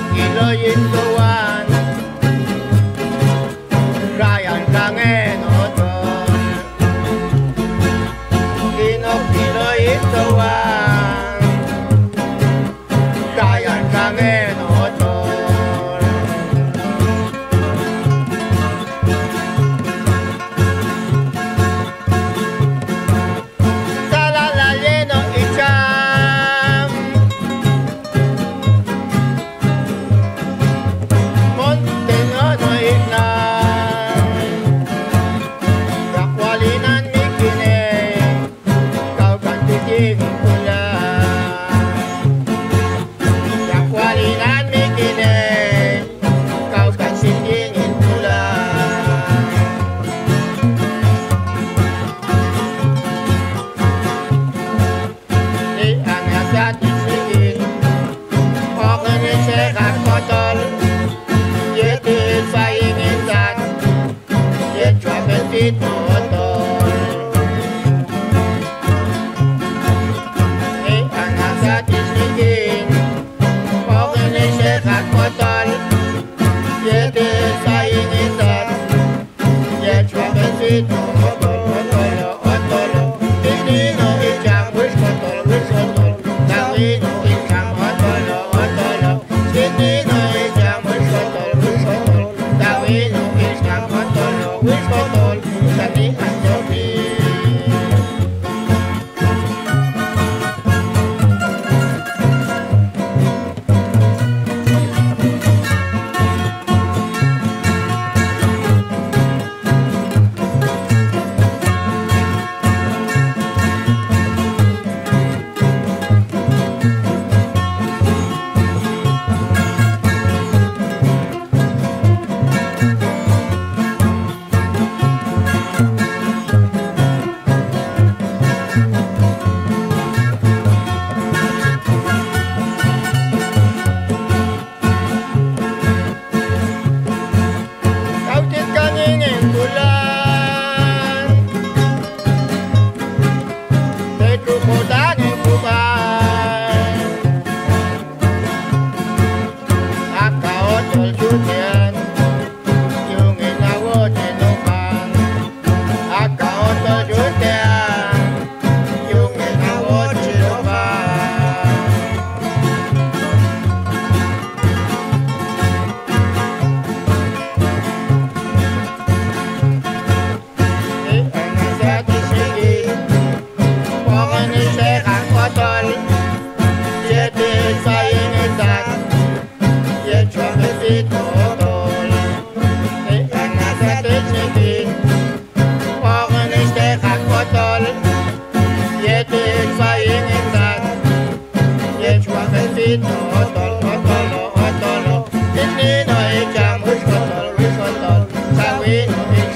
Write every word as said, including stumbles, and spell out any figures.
kilo yituan Ryan kangen otol Ino kilo yituan Ryan kangen otol Salala lleno icham Monte no no ignan Kakwalinan mikine Kau kan titigin pula Kakwalinan mikine Kau kan titigin pula Di angat hati sigin Orang ni serak kotor Yeti saing insan Yet travel fit motor Ni angat hati sigin Orang ni serak kotor Yeti saing insan Yet travel fit motor Otolo, otolo Ini no ijam wish kotor, wish kotor Tawi no ijam otolo, otolo Ini no ijam wish kotor, wish kotor Tawi no ijam otolo, wish kotor Tani anjobi Kau tikang ingin bulan Tetu kodang bukan Aka otol jutian Yung inawo tinukan Aka otol jutian Yung inawo tinukan Di angat hati sigin Orang ni serak kotor Yeti saing insan Yet travel fit motor Di angat hati sigin Orang ni serak kotor Yeti saing insan Yet travel fit motor Otolo, otolo Ini no ijam wish kotor, wish kotor Sawi no ijam